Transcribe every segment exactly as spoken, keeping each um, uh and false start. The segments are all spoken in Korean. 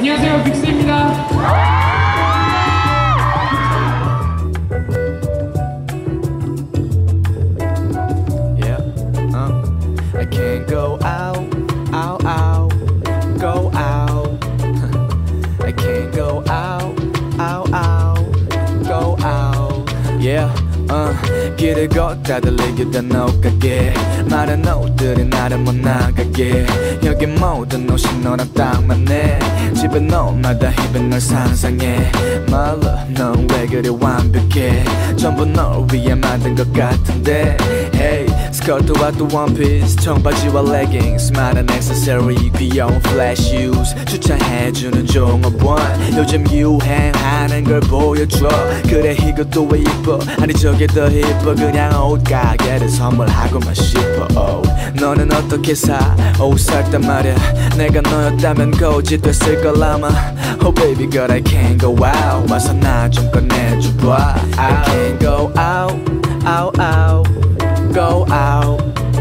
안녕하세요, 빅스입니다. Yeah, uh, I can't go out, out, out, go out. I can't go out, out, out, go out. Yeah. Uh, 길을 걷다 들리게 넌 가게 마른 옷들이 나를 못 나가게 여기 모든 옷이 너랑 딱 맞네 집에 너마다 입은 널 상상해 My love 넌 왜 그리 완벽해 전부 널 위해 만든 것 같은데 Hey 스커트와 또 원피스 청바지와 레깅스 많은 액세서리 귀여운 플래시 슈즈 추천해주는 종업원 요즘 유행하는 걸 보여줘 그래 이것도 왜 이뻐 아니 저게 더 이뻐 그냥 옷가게를 선물하고만 싶어 oh. 너는 어떻게 사? 옷 살 때 말야 내가 너였다면 거짓됐을 걸 아마 Oh baby girl I can't go out 와서 나 좀 꺼내줘봐 I can't go out, out, out Go out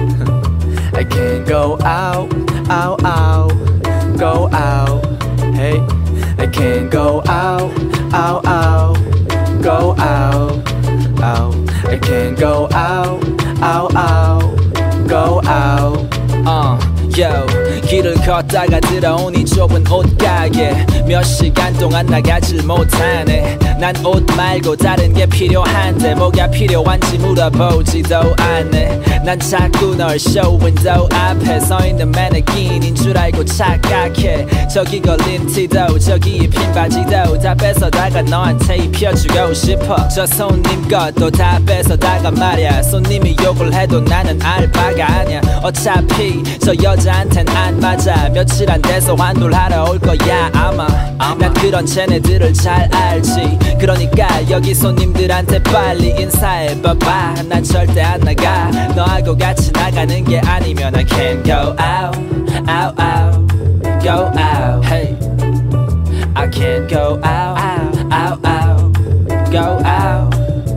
I can't go out, out, out Go out Hey I can't go out, out, out Go out out. I can't go out, out, out, go out. Uh, yo, 길을 걷다가 들어온 이 좁은 옷가게 몇 시간 동안 나가질 못하네 난 옷 말고 다른 게 필요한데 뭐가 필요한지 물어보지도 않네 난 자꾸 널 쇼윈도우 앞에 서있는 매너긴인 줄 알고 착각해 저기 걸린 티도 저기 입힌 바지도 다 뺏어다가 너한테 입혀주고 싶어 저 손님 것도 다 뺏어다가 말야 손님이 욕을 해도 나는 알바가 아냐 어차피 저 여자한텐 안 맞아 며칠 안 돼서 환불하러 올 거야 아마 난 그런 쟤네들을 잘 알지 그러니까 여기 손님들한테 빨리 인사해봐봐 난 절대 안 나가 너하고 같이 나가는 게 아니면 I can't go out, out, out, go out Hey I can't go out, out, out, go out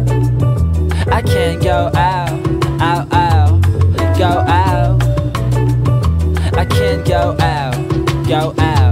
I can't go out, out, out, go out I can't go out, go out